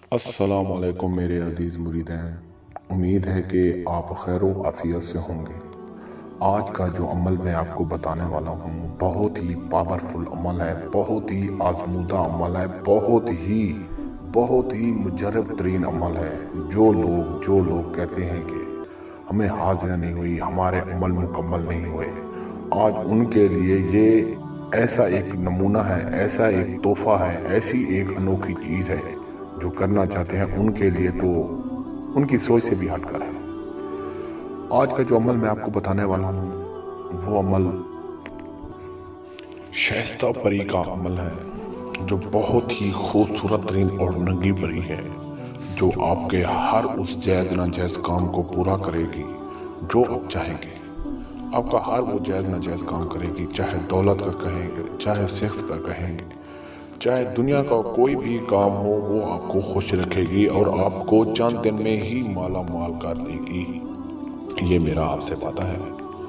السلام علیکم میرے عزیز مریدین، امید ہے کہ آپ خیر و عافیت سے ہوں گے۔ آج کا جو عمل میں آپ کو بتانے والا ہوں بہت ہی پاورفل عمل ہے، بہت ہی آزمودہ عمل ہے، بہت ہی مجرب ترین عمل ہے۔ جو لوگ کہتے ہیں کہ ہمیں حاضر نہیں ہوئی، ہمارے عمل مکمل نہیں ہوئے، آج ان کے لیے یہ ایسا ایک نمونہ ہے، ایسا ایک تحفہ ہے، ایسی ایک انوکھی چیز ہے جو کرنا چاہتے ہیں ان کے لیے تو ان کی سوچ سے بھی ہٹ کر ہے۔ آج کا جو عمل میں آپ کو بتانے والا ہوں وہ عمل شائستہ پری کا عمل ہے، جو بہت ہی خوبصورت ترین اور ننگی پری ہے، جو آپ کے ہر اس جائز ناجائز کام کو پورا کرے گی جو آپ چاہیں گے۔ آپ کا ہر وہ جائز ناجائز کام کرے گی، چاہے دولت کا کہیں گے، چاہے صحت کا کہیں گے، چاہے دنیا کا کوئی بھی کام ہو، وہ آپ کو خوش رکھے گی اور آپ کو چند دن میں ہی مالا مال کر دے گی۔ یہ میرا آپ سے وعدہ ہے۔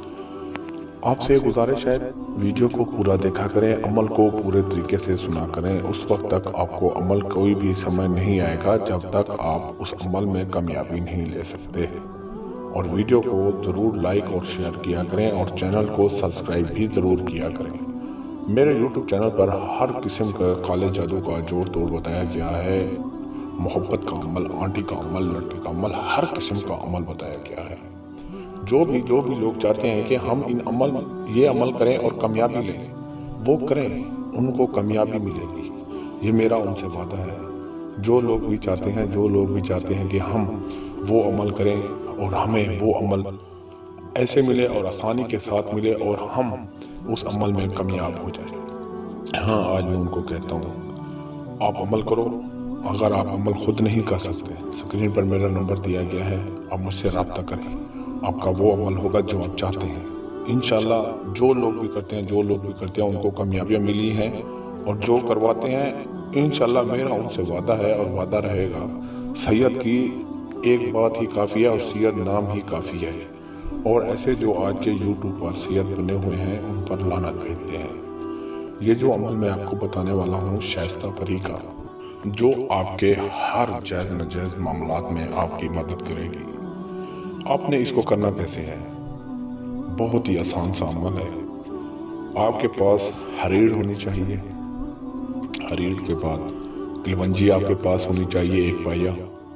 آپ سے گزارش ہے ویڈیو کو پورا دیکھا کریں، عمل کو پورے طریقے سے سنا کریں۔ اس وقت تک آپ کو عمل کوئی بھی سمجھ نہیں آئے گا جب تک آپ اس عمل میں کامیابی نہیں لے سکتے۔ اور ویڈیو کو ضرور لائک اور شیئر کیا کریں اور چینل کو سبسکرائب بھی ضرور کیا کریں۔ میرے یوٹیوب چینل پر ہر قسم کا کالے جادو کا جوڑ توڑ بتایا گیا ہے، محبت کا عمل، آنٹی کا عمل، لڑکے کا عمل، ہر قسم کا عمل بتایا گیا ہے۔ جو بھی لوگ چاہتے ہیں کہ ہم یہ عمل کریں اور کامیابی لیں، وہ کریں، ان کو کامیابی ملے گی۔ یہ میرا ان سے وعدہ ہے۔ جو لوگ بھی چاہتے ہیں کہ ہم وہ عمل کریں اور ہمیں وہ عمل ایسے ملے اور آسانی کے ساتھ ملے اور ہم اس عمل میں کامیاب ہو جائیں۔ ہاں، آج میں ان کو کہتا ہوں آپ عمل کرو۔ اگر آپ عمل خود نہیں کر سکتے، اسکرین پر میرا نمبر دیا گیا ہے، آپ مجھ سے رابطہ کریں۔ آپ کا وہ عمل ہوگا جو آپ چاہتے ہیں۔ انشاءاللہ جو لوگ بھی کرتے ہیں ان کو کامیابیاں ملی ہیں، اور جو کرواتے ہیں انشاءاللہ میرا ان سے وعدہ ہے اور وعدہ رہے گا، سید کی ایک بات ہی کافی ہے اور سید نام ہی کافی ہے۔ اور ایسے جو آج کے یوٹیوب پر سید بنے ہوئے ہیں ان پر لعنت بھیجتے ہیں۔ یہ جو عمل میں آپ کو بتانے والا ہوں شائستہ پری کا، جو آپ کے ہر جائز ناجائز معاملات میں آپ کی مدد کرے گی۔ آپ نے اس کو کرنا کیسے ہے؟ بہت ہی آسان سا عمل ہے۔ آپ کے پاس ہریڑ ہونی چاہیے، ہریڑ کے بعد کلونجی آپ کے پاس ہونی چاہیے، ایک پائیا،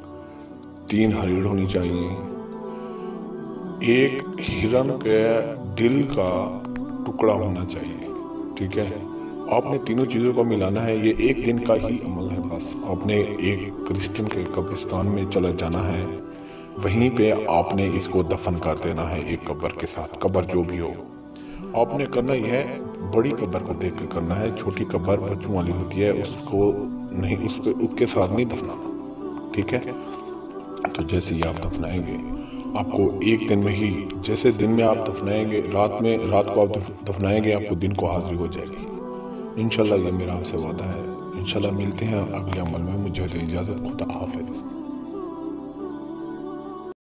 3 ہریڑ ہونی چاہیے، ایک ہرن کے دل کا ٹکڑا ہونا چاہیے، ٹھیک ہے؟ آپ نے تینوں چیزوں کو ملانا ہے۔ یہ ایک دن کا ہی عمل ہے۔ بس آپ نے ایک کرسچن کے قبرستان میں چلا جانا ہے، وہیں پہ آپ نے اس کو دفن کر دینا ہے ایک قبر کے ساتھ، قبر جو بھی ہو۔ آپ نے کرنا یہ ہے، بڑی قبر کو دیکھ کے کرنا ہے، چھوٹی قبر بچوں والی ہوتی ہے، اس کو نہیں، اس کے ساتھ نہیں دفنانا، ٹھیک ہے؟ تو جیسے ہی آپ دفنائیں گے، آپ کو ایک دن میں ہی، جیسے دن میں آپ دفنائیں گے، رات کو آپ دفنائیں گے، آپ کو دن کو حاضری ہو جائے گی۔ انشاءاللہ یہ میرا آپ سے وعدہ ہے۔ انشاءاللہ ملتے ہیں اگلے عمل میں۔ مجھے اجازت، خدا حافظ۔